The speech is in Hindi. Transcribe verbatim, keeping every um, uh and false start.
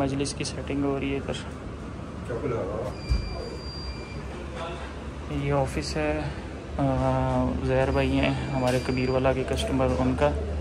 मजलिस की सेटिंग हो रही है इधर। ये ऑफिस है, ज़हर भाई हैं हमारे कबीर वाला के कस्टमर, उनका